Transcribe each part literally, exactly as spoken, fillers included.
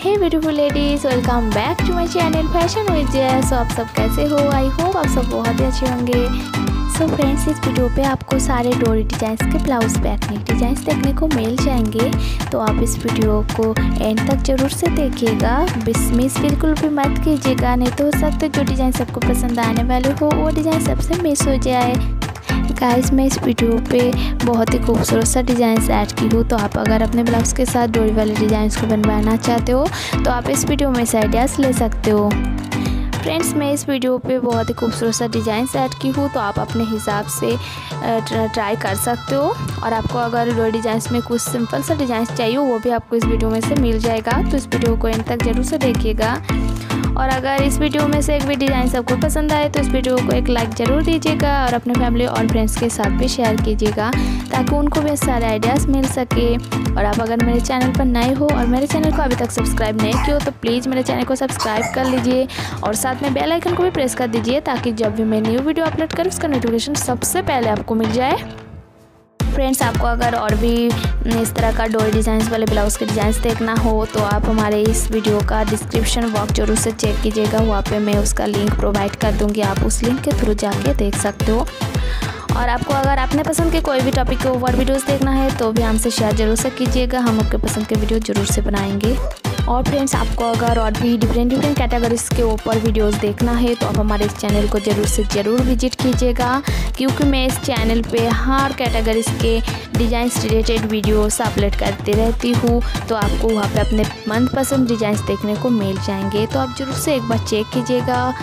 Hey beautiful ladies, welcome back to my channel fashion with Jay. So आप सब कैसे हो? आई होप आप सब बहुत ही अच्छे होंगे। सो फ्रेंड्स, इस वीडियो पे आपको सारे डोरी डिजाइंस के ब्लाउज बैकनेक डिजाइंस देखने को मिल जाएंगे। तो आप इस वीडियो को एंड तक जरूर से देखिएगा, मिस बिल्कुल भी मत कीजिएगा, नहीं तो हो सकता है जो डिज़ाइन सबको पसंद आने वाले हो वो डिज़ाइन सबसे मिस हो जाए। गाइस, मैं इस वीडियो पे बहुत ही खूबसूरत सा डिज़ाइन ऐड की हूँ। तो आप अगर अपने ब्लाउज़ के साथ डोरी वाले डिज़ाइंस को बनवाना चाहते हो तो आप इस वीडियो में से आइडियाज़ ले सकते हो। फ्रेंड्स, मैं इस वीडियो पे बहुत ही खूबसूरत सा डिज़ाइन ऐड की हूँ, तो आप अपने हिसाब से ट्राई कर सकते हो। और आपको अगर डोरी डिज़ाइंस में कुछ सिंपल सा डिज़ाइन चाहिए वो भी आपको इस वीडियो में से मिल जाएगा। तो इस वीडियो को एंड तक जरूर से देखिएगा। और अगर इस वीडियो में से एक भी डिज़ाइन सबको पसंद आए तो इस वीडियो को एक लाइक ज़रूर दीजिएगा और अपने फैमिली और फ्रेंड्स के साथ भी शेयर कीजिएगा ताकि उनको भी सारे आइडियाज़ मिल सके। और आप अगर मेरे चैनल पर नए हो और मेरे चैनल को अभी तक सब्सक्राइब नहीं किया हो तो प्लीज़ मेरे चैनल को सब्सक्राइब कर लीजिए और साथ में बेल आइकन को भी प्रेस कर दीजिए ताकि जब भी मैं न्यू वीडियो अपलोड करूँ उसका नोटिफिकेशन सबसे पहले आपको मिल जाए। फ्रेंड्स, आपको अगर और भी इस तरह का डोरी डिज़ाइंस वाले ब्लाउज़ के डिज़ाइंस देखना हो तो आप हमारे इस वीडियो का डिस्क्रिप्शन बॉक्स जरूर से चेक कीजिएगा, वहाँ पे मैं उसका लिंक प्रोवाइड कर दूँगी, आप उस लिंक के थ्रू जाके देख सकते हो। और आपको अगर अपने पसंद के कोई भी टॉपिक के ऊपर वीडियोस देखना है तो भी हमसे शेयर जरूर से कीजिएगा, हम आपके पसंद के वीडियो जरूर से बनाएंगे। और फ्रेंड्स, आपको अगर और भी डिफरेंट डिफरेंट कैटेगरीज के ऊपर वीडियोस देखना है तो आप हमारे इस चैनल को ज़रूर से ज़रूर विजिट कीजिएगा, क्योंकि मैं इस चैनल पे हर कैटेगरीज के डिज़ाइंस रिलेटेड वीडियोस अपलोड करती रहती हूँ। तो आपको वहाँ पे अपने मनपसंद डिज़ाइंस देखने को मिल जाएंगे, तो आप ज़रूर से एक बार चेक कीजिएगा।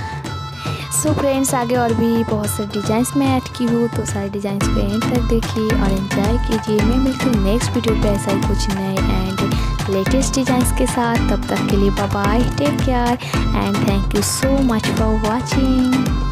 सो फ्रेंड्स, आगे और भी बहुत सारे डिज़ाइंस मैं ऐड की हूँ, तो सारे डिज़ाइंस को एंड तक देखिए और एंजॉय कीजिए। मैं मिलती हूँ नेक्स्ट वीडियो पे ऐसा ही कुछ नए एंड लेटेस्ट डिज़ाइंस के साथ। तब तक के लिए bye bye, take care and thank you so much for watching.